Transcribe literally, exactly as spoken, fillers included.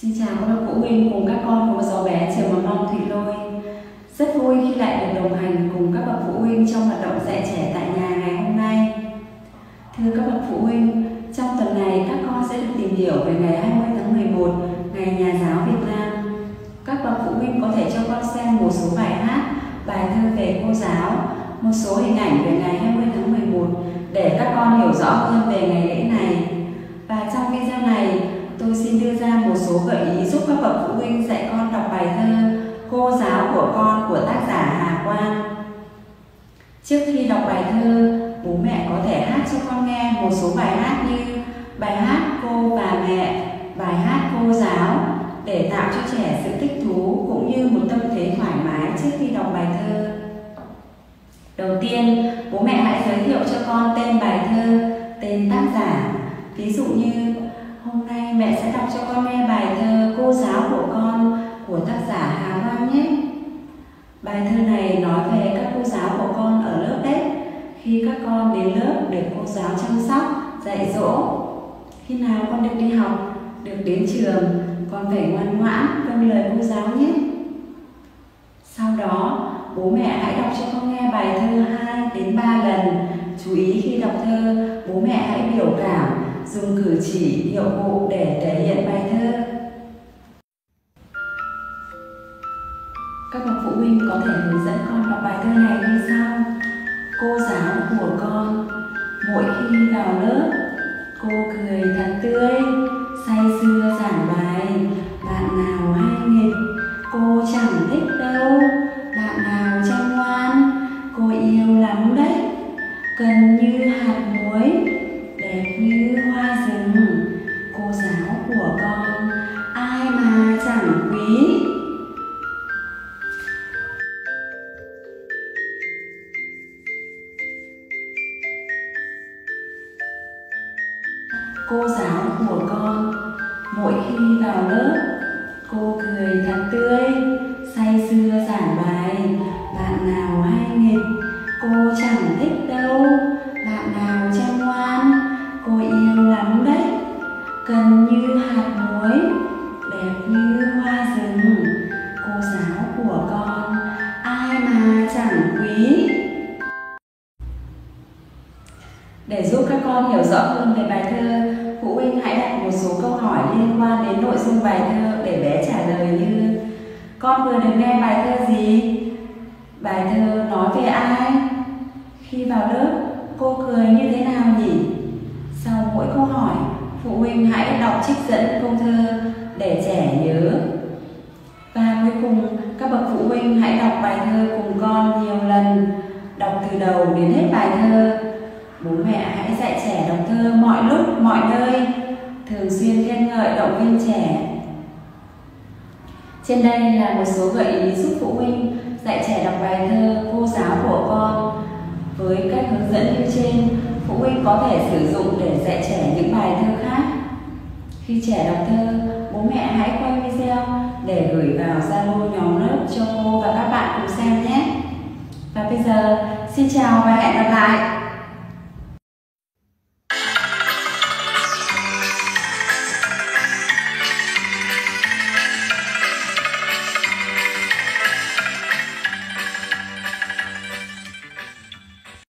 Xin chào các bậc phụ huynh cùng các con của cháu bé trường mầm non Thụy Lôi. Rất vui khi lại được đồng hành cùng các bậc phụ huynh trong hoạt động dạy trẻ tại nhà ngày hôm nay. Thưa các bậc phụ huynh, trong tuần này các con sẽ được tìm hiểu về ngày hai mươi tháng mười một, ngày Nhà giáo Việt Nam. Các bậc phụ huynh có thể cho con xem một số bài hát, bài thơ về cô giáo, một số hình ảnh về ngày hai mươi tháng mười một để các con hiểu rõ hơn về ngày lễ này. Và trong video này, tôi xin đưa ra một số gợi ý giúp các bậc phụ huynh dạy con đọc bài thơ Cô giáo của con của tác giả Hà Quang. Trước khi đọc bài thơ, bố mẹ có thể hát cho con nghe một số bài hát như bài hát Cô và Mẹ, bài hát Cô giáo để tạo cho trẻ sự thích thú cũng như một tâm thế thoải mái trước khi đọc bài thơ. Đầu tiên, bố mẹ hãy giới thiệu cho con tên bài thơ, tên tác giả. Ví dụ như hôm nay mẹ sẽ đọc cho con nghe bài thơ Cô giáo của con của tác giả Hà Quang nhé. Bài thơ này nói về các cô giáo của con ở lớp đấy. Khi các con đến lớp được cô giáo chăm sóc, dạy dỗ. Khi nào con được đi học, được đến trường, con phải ngoan ngoãn vâng lời cô giáo nhé. Sau đó, bố mẹ hãy đọc cho con nghe bài thơ hai đến ba lần. Chú ý khi đọc thơ, bố mẹ hãy biểu cảm, dùng cử chỉ, điệu bộ để thể hiện bài thơ. Các bậc phụ huynh có thể hướng dẫn con đọc bài thơ này như sau. Cô giáo của con, mỗi khi vào lớp, cô cười thật tươi, say sưa giảng bài. Bạn nào hay nghịch, cô chẳng thích đâu. Bạn nào chăm ngoan, cô yêu lắm đấy. Cần như hạt muối, đẹp như hoa rừng. Cô giáo của con, ai mà chẳng quý. Cô giáo của con, mỗi khi vào lớp, cô cười thật tươi, say sưa giảng bài. Bạn nào hay nghịch, cô chẳng thích đâu. Bạn nào chăm ngoan, cô yêu lắm đấy. Cần như hạt muối, đẹp như hoa rừng. Cô giáo của con, ai mà chẳng quý. Để giúp các con hiểu rõ hơn về bài thơ, phụ huynh hãy đặt một số câu hỏi liên quan đến nội dung bài thơ để bé trả lời như: con vừa được nghe bài thơ gì? Bài thơ nói về ai? Khi vào lớp, cô cười như thế nào nhỉ? Sau mỗi câu hỏi, phụ huynh hãy đọc trích dẫn câu thơ để trẻ nhớ. Và cuối cùng, các bậc phụ huynh hãy đọc bài thơ cùng con nhiều lần, đọc từ đầu đến hết bài thơ. Bố mẹ hãy dạy trẻ đọc thơ mọi lúc, mọi nơi, thường xuyên khen ngợi động viên trẻ. Trên đây là một số gợi ý giúp phụ huynh dạy trẻ đọc bài thơ Cô giáo của con. Với cách hướng dẫn như trên, phụ huynh có thể sử dụng để dạy trẻ những bài thơ khác. Khi trẻ đọc thơ, bố mẹ hãy quay video để gửi vào Zalo nhóm lớp cho cô và các bạn cùng xem nhé. Và bây giờ, xin chào và hẹn gặp lại!